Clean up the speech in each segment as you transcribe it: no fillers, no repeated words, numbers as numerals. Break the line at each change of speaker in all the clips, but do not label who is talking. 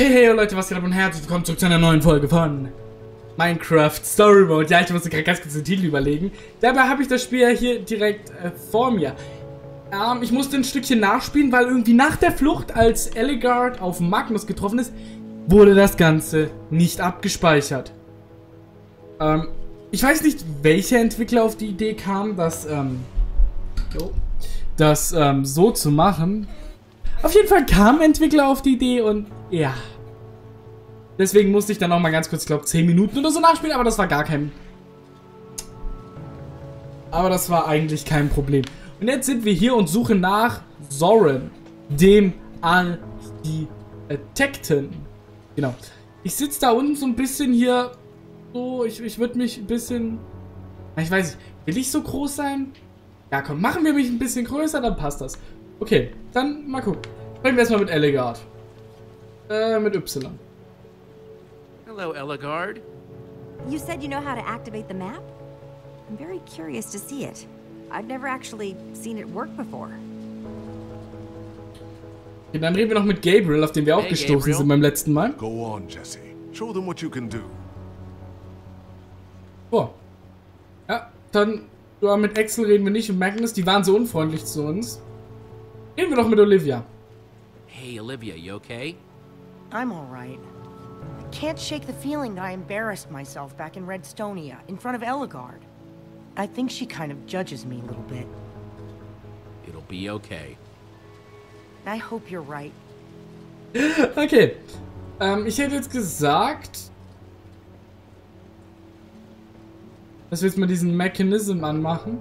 Hey Leute, was geht ab und herzlich willkommen zurück zu einer neuen Folge von Minecraft Story Mode. Ja, ich musste gerade ganz kurz den Titel überlegen. Dabei habe ich das Spiel ja hier direkt vor mir. Ich musste ein Stückchen nachspielen, weil irgendwie nach der Flucht, als Ellegaard auf Magnus getroffen ist, wurde das Ganze nicht abgespeichert. Ich weiß nicht, welcher Entwickler auf die Idee kam, das so zu machen. Auf jeden Fall kam ein Entwickler auf die Idee und ja. Deswegen musste ich dann noch mal ganz kurz, ich glaube 10 Minuten oder so nachspielen, aber das war gar kein... Aber das war eigentlich kein Problem. Und jetzt sind wir hier und suchen nach Soren, dem Architekten. Genau. Ich sitze da unten so ein bisschen hier, so, ich würde mich ein bisschen... Ich weiß nicht, will ich so groß sein? Ja komm, machen wir mich ein bisschen größer, dann passt das. Okay, dann mal gucken. Sprechen wir erstmal mit Ellegaard. Mit Y.
Hello, Ellegaard.
You said you know how to activate the map? I'm very curious to see it. I've never actually seen it work before.
Okay, dann reden wir noch mit Gabriel, auf den wir auch gestoßen sind beim letzten Mal.
Go on, Jesse. Show them what you can do.
Oh. Ja, dann mit Axel reden wir nicht und Magnus, die waren so unfreundlich zu uns. Reden wir doch mit Olivia.
Hey, Olivia, you okay?
I'm all right. I can't shake the feeling that I embarrassed myself back in Redstonia, in front of Ellegaard. I think she kind of judges me a little bit.
It'll be okay.
I hope you're right.
Okay. Ich hätte jetzt gesagt, dass wir jetzt mal diesen Mechanism anmachen.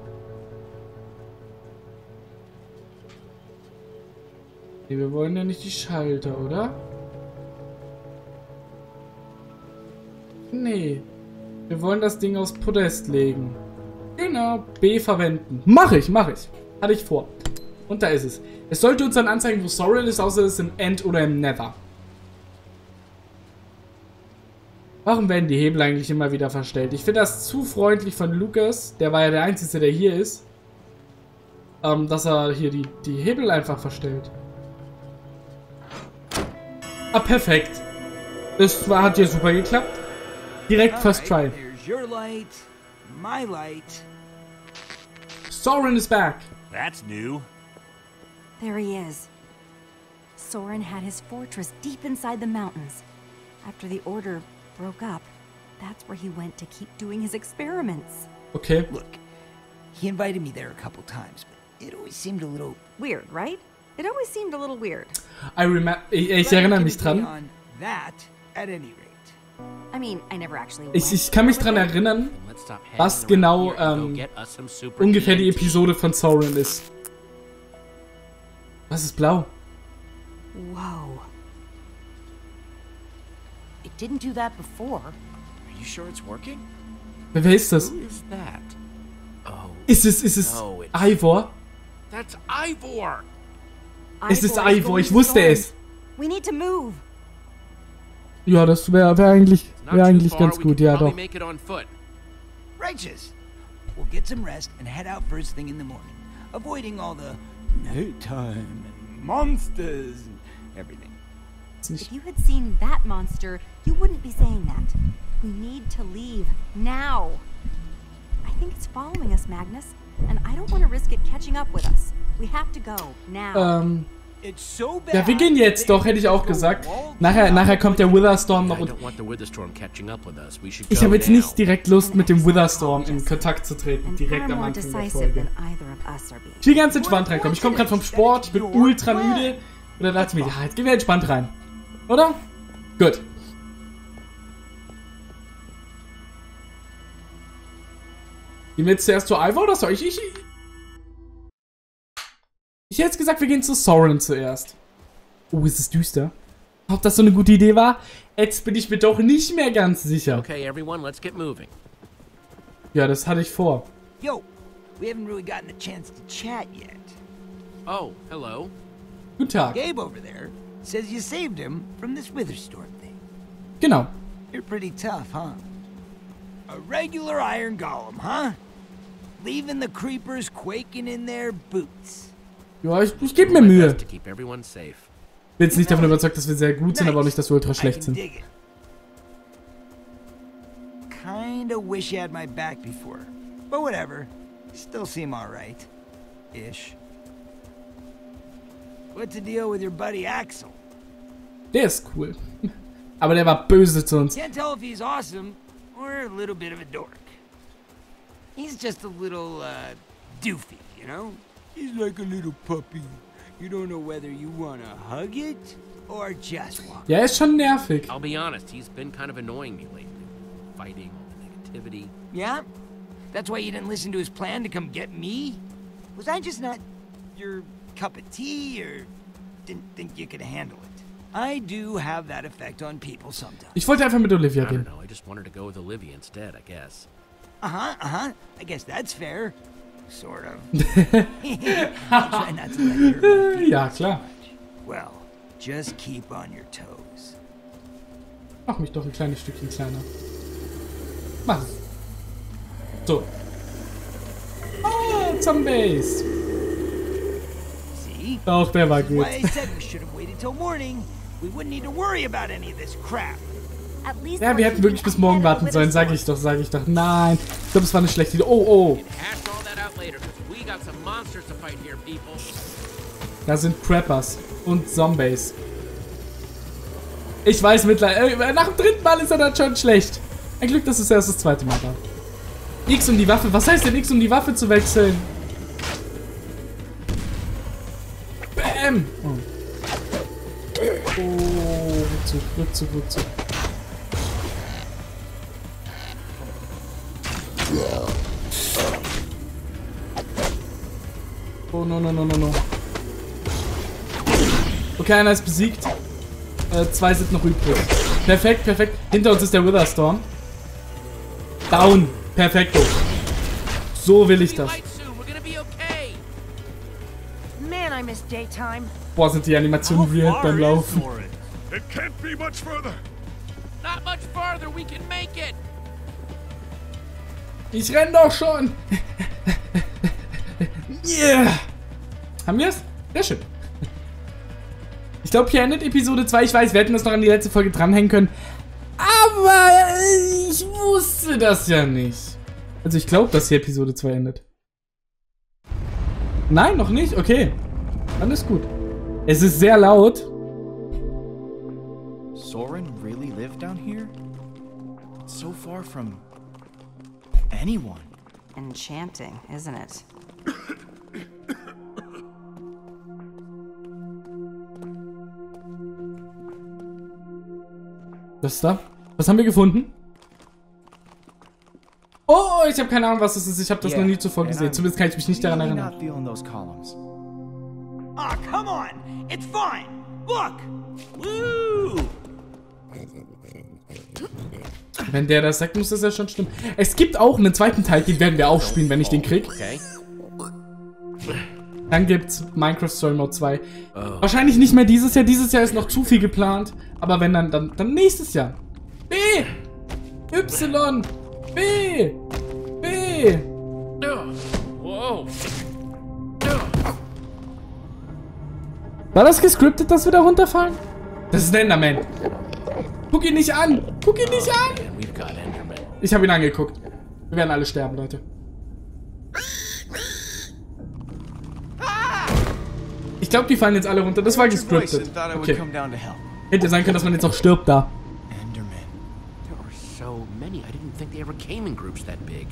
Nee, wir wollen ja nicht die Schalter, oder? Nee. Wir wollen das Ding aufs Podest legen. Genau. B verwenden. Mach ich. Hatte ich vor. Und da ist es. Es sollte uns dann anzeigen, wo Soren ist, außer es ist im End oder im Nether. Warum werden die Hebel eigentlich immer wieder verstellt? Ich finde das zu freundlich von Lukas. Der war ja der Einzige, der hier ist. Dass er hier die Hebel einfach verstellt. Ah, perfekt. Das hat ja super geklappt. Direkt First Try. Soren is back.
That's new.
There he is. Soren had his fortress deep inside the mountains. After the Order broke up, that's where he went to keep doing his experiments.
Okay.
Look, he invited me there a couple times, but it always seemed a little...
Weird, right? It always seemed a little weird.
Ich erinnere mich dran.
That, at any rate.
I mean, I never actually
Ich kann mich dran erinnern, was genau ungefähr die Episode von Soren ist. Was ist blau?
Whoa. It didn't do that before.
Are you sure it's working?
Wer ist das?
Who is that? Oh.
Ist es
No,
Ivor?
That's Ivor.
Es ist Ivor, ich wusste es.
We need to move.
Ja, das wäre eigentlich ganz
We
gut,
can
ja
probably
doch.
make it on foot.
Righteous. We'll get some rest and head out first thing in the morning, avoiding all the nighttime and monsters and everything.
If you had seen that monster, you wouldn't be saying that. We need to leave now. I think it's following us, Magnus, and I don't want to risk it catching up with us. We have to go now.
Ja, wir gehen jetzt doch, hätte ich auch gesagt. Nachher kommt der Witherstorm noch und... Ich habe jetzt nicht direkt Lust, mit dem Witherstorm in Kontakt zu treten, direkt am Anfang der Folge. Ich will ganz entspannt reinkommen. Ich komme gerade vom Sport, ich bin ultra müde. Und dann dachte ich mir, ja, jetzt gehen wir entspannt rein. Oder? Gut. Gehen wir jetzt zuerst zu Ivor oder soll ich? Ich hätte jetzt gesagt, wir gehen zu Soren zuerst. Oh, ist es düster. Ob das so eine gute Idee war? Jetzt bin ich mir doch nicht mehr ganz sicher.
Okay, everyone, let's get moving.
Ja, das hatte ich vor.
Yo, we haven't really gotten a chance to chat yet.
Oh, hello.
Guten Tag.
Gabe over there says you saved him from this Witherstorm thing.
Genau.
You're pretty tough, huh? A regular iron golem, huh? Leaving the creepers quaking in their boots.
Ja, ich gebe mir Mühe.
To keep everyone safe.
bin jetzt nicht davon überzeugt, dass wir sehr gut sind, aber auch nicht, dass wir ultra schlecht sind.
Kinda wish you had my back before. But whatever. Still seem alright. Ish. What's the deal with your buddy Axel?
Der ist cool. Aber der war böse zu uns.
Can't tell if he's awesome or a little bit of a dork. He's just a little, doofy, you know? He's like a little puppy. You don't know whether you wanna hug it or just walk.
Ja, er ist schon nervig.
I'll be honest, he's been kind of annoying me lately. Fighting, negativity.
Yeah? That's why you didn't listen to his plan to come get me? Was I just not your cup of tea, or didn't think you could handle it? I do have that effect on people sometimes.
Ich wollte einfach mit Olivia
I
gehen.
don't know, I just wanted to go with Olivia instead, I guess.
I guess that's fair. Sort of. I'll try not to let you hurt my feelings
Ja, klar.
much. Well, just keep on your toes.
Mach mich doch ein kleines Stückchen kleiner. Mach es. So. Oh, Zombies.
See?
Doch, der war gut.
Why I said we should have waited till morning. We wouldn't need to worry about any of this crap.
At least
Ja, wir hätten wirklich bis morgen warten sollen, sag ich doch. Nein. Ich glaube, es war eine schlechte Idee. Oh, oh.
Hash all that out later, 'cause we got some monsters to fight here, people.
Da sind Crappers und Zombies. Ich weiß mittlerweile, nach dem dritten Mal ist er dann schon schlecht. Ein Glück, dass es erst das zweite Mal war. X um die Waffe. Was heißt denn X um die Waffe zu wechseln? Bam! Oh, Rückzug. Oh, no. Okay, einer ist besiegt. 2 sind noch übrig. Perfekt. Hinter uns ist der Witherstorm. Down. Perfekto. So will ich das.
Light soon, we're gonna be okay.
Man, I miss daytime.
Boah, sind die Animationen weird beim Laufen.
It can't be much further.
Not much farther, we can make it.
Ich renn doch schon. Yeah. Haben wir es? Sehr schön. Ich glaube, hier endet Episode 2. Ich weiß, wir hätten das noch an die letzte Folge dranhängen können. Aber ich wusste das ja nicht. Also ich glaube, dass hier Episode 2 endet. Nein, noch nicht? Okay. Dann ist gut. Es ist sehr laut.
Soren really lived down here? It's so far from anyone.
Enchanting, isn't it?
Was ist da? Was haben wir gefunden? Oh, ich habe keine Ahnung, was das ist. Ich habe das noch nie zuvor gesehen. Zumindest kann ich mich nicht daran erinnern.
Ah, come on! It's fine! Look! Woo!
Wenn der das sagt, muss das ja schon stimmen. Es gibt auch einen zweiten Teil, den werden wir auch spielen, wenn ich den krieg.
Okay.
Dann gibt's Minecraft Story Mode 2. Wahrscheinlich nicht mehr dieses Jahr. Dieses Jahr ist noch zu viel geplant. Aber wenn dann nächstes Jahr. B! Y! B! B!
Whoa.
War das gescriptet, dass wir da runterfallen? Das ist ein Enderman. Guck ihn nicht an! Guck ihn nicht an!
And we've got Enderman.
Ich habe ihn angeguckt. Wir werden alle sterben, Leute. Ich glaube, die fallen jetzt alle runter. Das war gescriptet. Okay. Hätte sein können, dass man jetzt auch stirbt da.
There were so many. I didn't think they ever came in groups that big.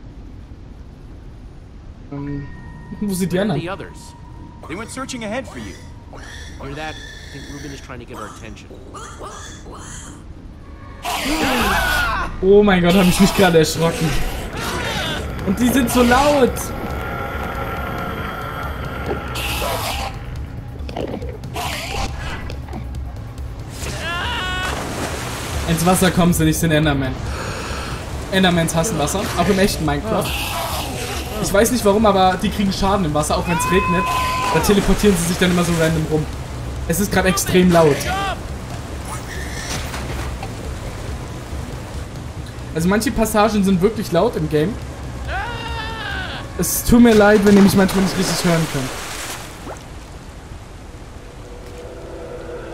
Wo sind die
Where are
anderen?
the others?
They went searching ahead for you.
Hear that? I think Ruben is trying to get our attention.
Oh mein Gott, habe ich mich gerade erschrocken. Und die sind so laut. Ins Wasser kommen sie nicht, sind Enderman. Endermans hassen Wasser, auch im echten Minecraft. Ich weiß nicht warum, aber die kriegen Schaden im Wasser, auch wenn es regnet. Da teleportieren sie sich dann immer so random rum. Es ist gerade extrem laut. Also manche Passagen sind wirklich laut im Game. Es tut mir leid, wenn ihr mich manchmal nicht richtig hören könnt.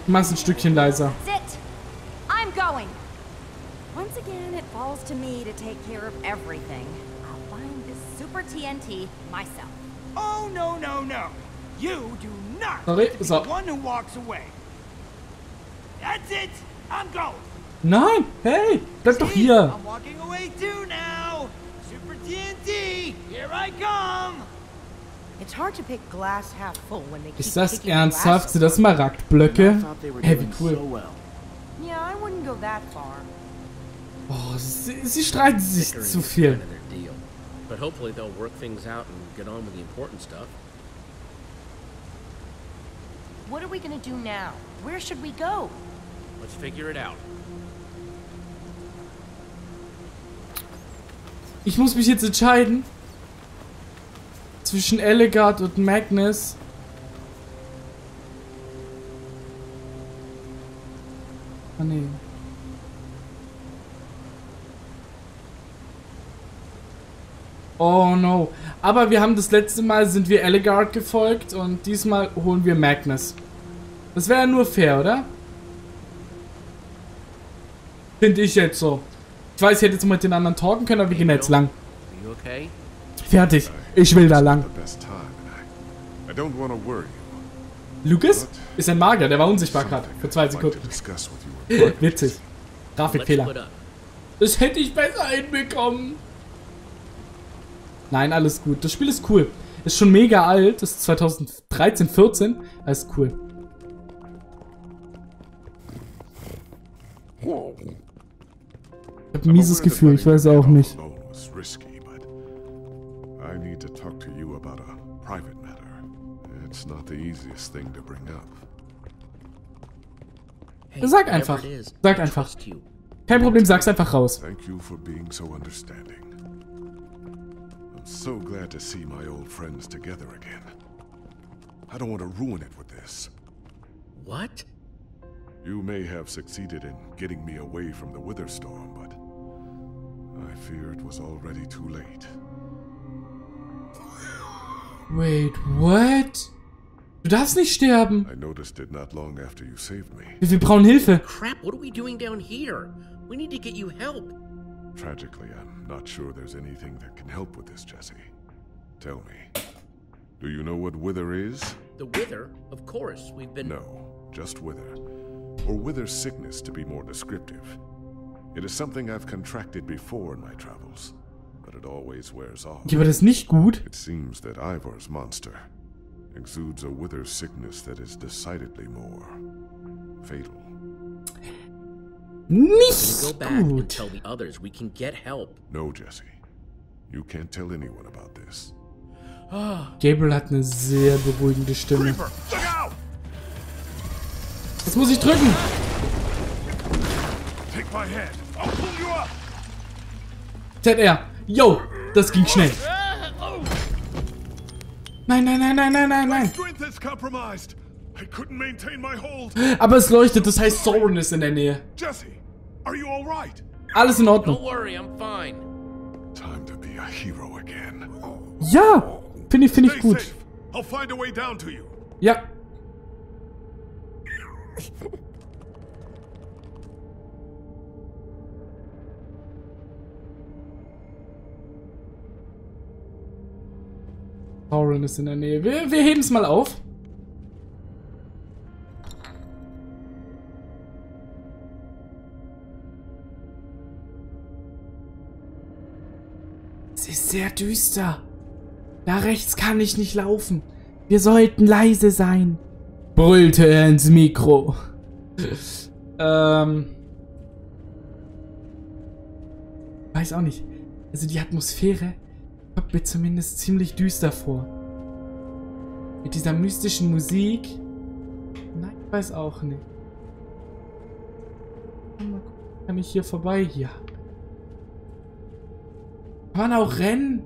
Mach's ein Stückchen leiser.
That's it. I'm going. Once again, it falls to me to take care of everything. I'll find this super TNT myself.
Oh, no, no, no. You do not
Sorry,
get to be
so.
the one who walks away. That's it. I'm going.
Nein, hey, bleib doch
See?
hier.
I'm walking away too now. Super TNT, here I come.
It's hard to pick glass half full when they keep
Ist das
taking
ernsthaft?
glass
Sind das Smaragdblöcke? Hey, wie cool.
apart. Yeah, I wouldn't go that far.
Oh, sie streiten sich zu viel.
But hopefully they'll work things out and get on with the important stuff.
What are we gonna do now? Where should we go?
Let's figure it out.
Ich muss mich jetzt entscheiden. Zwischen Ellegaard und Magnus. Ah, nee. Oh no. Aber wir haben das letzte Mal sind wir Ellegaard gefolgt und diesmal holen wir Magnus. Das wäre ja nur fair, oder? Finde ich jetzt so. Ich weiß, ich hätte jetzt mit den anderen talken können, aber wir gehen jetzt lang.
Are you okay?
Fertig. Ich will da lang.
The best time, and I don't want to worry you.
Lucas ist ein Magier, der war unsichtbar gerade. Für 2
I'd like to
Sekunden.
discuss with you.
Witzig.
Let's split
Grafikfehler.
up.
Das hätte ich besser hinbekommen. Nein, alles gut. Das Spiel ist cool. Ist schon mega alt. Das ist 2013, 14. Alles cool. Ich habe ein mieses Gefühl. Ich weiß auch nicht.
Was risky, but I need to talk to you about a private matter. It's not the easiest thing to bring up.
Hey,
Sag
whatever
einfach.
it is,
Sag
I
einfach.
trust you.
Kein Problem, sag's einfach raus.
Thank you for being so understanding. I'm so glad to see my old friends together again. I don't want to ruin it with this.
What?
You may have succeeded in getting me away from the Witherstorm, but I fear it was already too late.
Wait, what? Du darfst nicht sterben.
I noticed it not long after you saved me.
Wir brauchen Hilfe.
Crap, what are we doing down here? We need to get you help.
Tragically, I'm not sure there's anything that can help with this, Jesse. Tell me, do you know what wither is?
The Wither? Of course, we've been...
No, just wither. Or wither sickness, to be more descriptive. It is something I've contracted before in my travels, but it always wears off.
Ja, aber das ist nicht gut.
It seems that Ivor's monster exudes a wither sickness that is decidedly more fatal.
Nicht
Go back and
gut.
tell the others we can get help.
No, Jesse. You can't tell anyone about this.
Gabriel hat eine sehr beruhigende Stimme.
Reaper, look out!
Jetzt muss ich drücken.
Take my hand. I'll pull you up.
ZR. Yo, das ging schnell. Nein, nein, nein, nein, nein, nein, nein.
Strength is compromised. I couldn't maintain my hold.
Aber es leuchtet, das heißt Soren ist in der Nähe.
Jesse, are you all right?
Alles in Ordnung.
Don't worry, I'm fine.
Time to be a hero again.
Ja, finde ich
Stay
gut.
safe. I'll find a way down to you.
Ja. Soren ist in der Nähe. Wir heben es mal auf. Es ist sehr düster. Da rechts kann ich nicht laufen. Wir sollten leise sein. Brüllte er ins Mikro. Weiß auch nicht. Also die Atmosphäre kommt mir zumindest ziemlich düster vor. Mit dieser mystischen Musik. Nein, ich weiß auch nicht. Mal gucken, kann ich hier vorbei? Hier. Kann man auch rennen?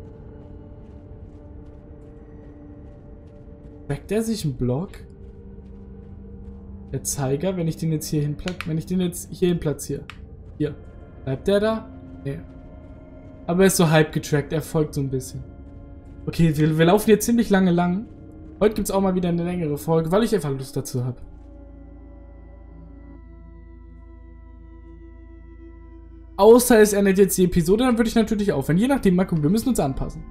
Weckt der sich einen Block? Der Zeiger, wenn ich den jetzt hier hin platziere. Hier. Bleibt der da? Nee. Aber er ist so halb getrackt, er folgt so ein bisschen. Okay, wir laufen hier ziemlich lange lang. Heute gibt es auch mal wieder eine längere Folge, weil ich einfach Lust dazu habe. Außer es ändert jetzt die Episode, dann würde ich natürlich aufhören. Je nachdem, mal gucken, wir müssen uns anpassen.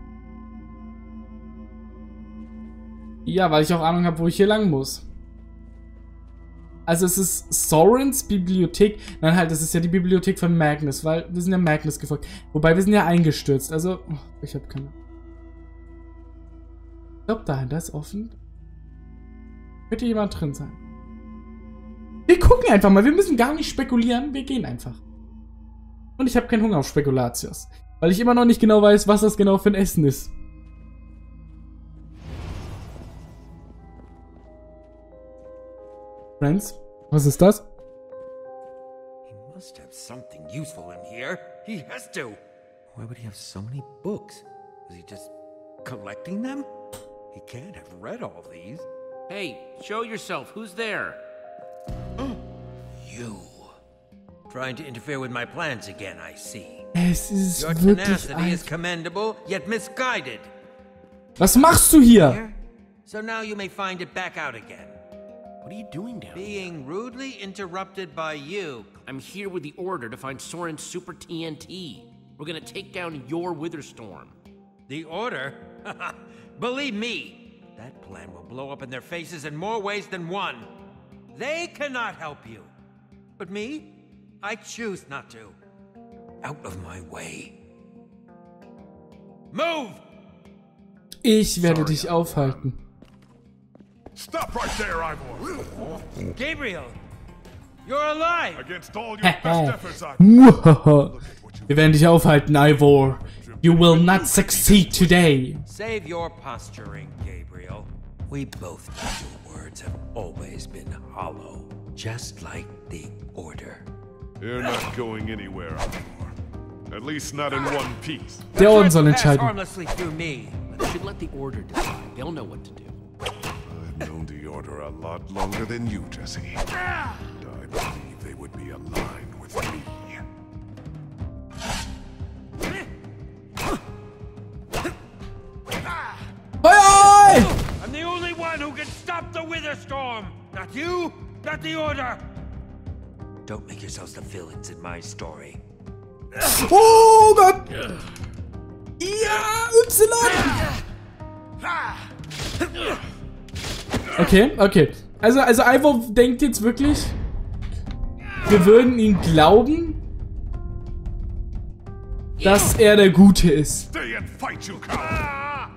Ja, weil ich auch Ahnung habe, wo ich hier lang muss. Also es ist Sorens Bibliothek. Nein, halt, das ist ja die Bibliothek von Magnus, weil wir sind ja Magnus gefolgt. Wobei, wir sind ja eingestürzt, also... Oh, ich habe keine... Ich glaube, dahinter ist offen. Könnte jemand drin sein. Wir gucken einfach mal, wir müssen gar nicht spekulieren, wir gehen einfach. Und ich habe keinen Hunger auf Spekulatius. Weil ich immer noch nicht genau weiß, was das genau für ein Essen ist. Friends, was ist das?
He must have something useful in here. He has to. Why would he have so many books? Was he just collecting them? He can't have read all these.
Hey, show yourself. Who's there?
You. Trying to interfere with my plans again, I see.
Es ist
Your
wirklich
tenacity is
alt.
commendable, yet misguided.
Was machst du hier?
So now you may find it back out again.
What are you doing down here?
Being rudely interrupted by you.
I'm here with the order to find Soren's Super TNT. We're gonna take down your Witherstorm.
The order? Believe me, that plan will blow up in their faces in more ways than one. They cannot help you. But me? I choose not to. Out of my way. Move!
Ich werde dich aufhalten.
Stop right there, Ivor!
Gabriel! You're alive!
Against all your best efforts, Ivor.
Muhaha. Wir werden dich aufhalten, Ivor. You will not succeed today.
Save your posturing, Gabriel. We both know your words have always been hollow. Just like the order.
You're not going anywhere, Ivor. At least not in one piece.
Der Orden soll
Pass
entscheiden.
harmlessly through me.
We should let the order decide. They'll know what to do.
I've known the Order a lot longer than you, Jesse. And I believe they would be aligned with me.
Oi, oi!
I'm the only one who can stop the Witherstorm! Not you, not the Order! Don't make yourselves the villains in my story.
Oh Gott! Ja, Y! Okay, okay. Also Ivor denkt jetzt wirklich, wir würden ihm glauben, dass er der Gute ist.
Stay and fight, you coward!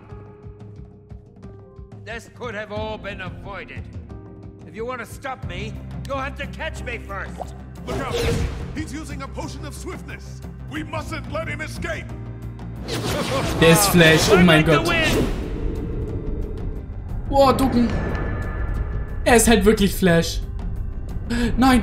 This could have all been avoided. If you want to stop me, you'll have to catch me first.
Look out! He's using a potion of swiftness. We mustn't let him escape.
Der ist Flash, oh mein Gott. Boah, ducken. Er ist halt wirklich Flash. Nein.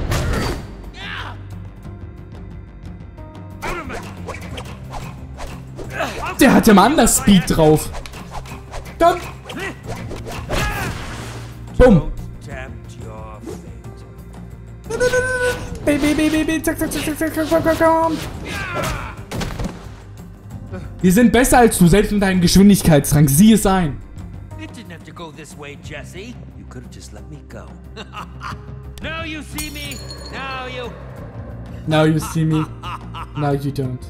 Der hat ja mal anders Speed drauf. Komm. Bumm.
Tempt your fate.
Baby, zack, zack, zack, zack, zack, zack, komm. Wir sind besser als du, selbst mit deinem Geschwindigkeitsrang. Sieh es ein.
It didn't have to go this way, Jesse. You could have just let me go. Now you see me. Now you.
Now you see me. Now you don't.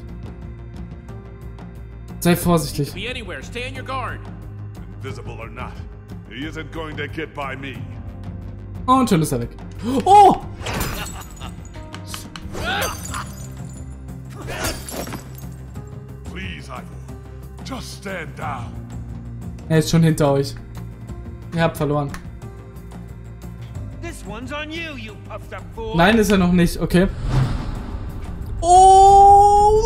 Sei vorsichtig.
Be anywhere. Stay on your guard.
Invisible or not, he isn't going to get by me.
Und schon ist er weg. Oh!
Please, Ivor, just stand down.
Er ist schon hinter euch. Ihr habt verloren.
This one's on you, you puffed up fool.
Nein, ist er noch nicht. Okay. Oh!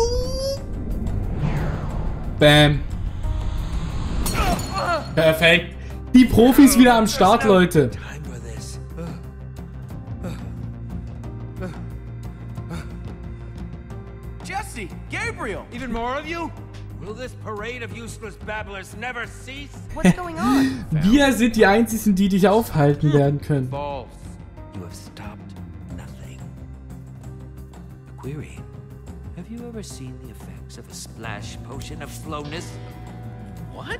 Bam. Perfekt. Die Profis wieder am Start, Leute.
Time for this.
Jesse! Gabriel!
Even more of you? Will this parade of useless babblers never cease?
What's going on?
Wir sind die Einzigen, die dich aufhalten werden können.
False. You have stopped nothing. A query. Have you ever seen the effects of a splash potion of slowness?
What?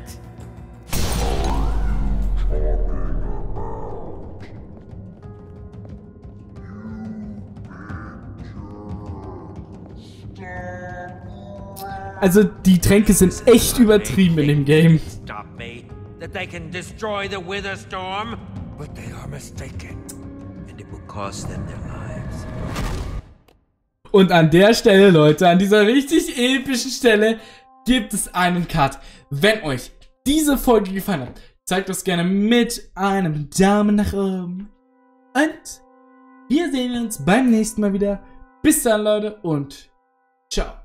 Also die Tränke sind echt übertrieben in dem Game.
Stop me. That they can destroy the Witherstorm. But they are mistaken. And it will cost them their lives.
Und an der Stelle, Leute, an dieser richtig epischen Stelle, gibt es einen Cut. Wenn euch diese Folge gefallen hat, zeigt das gerne mit einem Daumen nach oben. Und wir sehen uns beim nächsten Mal wieder. Bis dann, Leute, und ciao.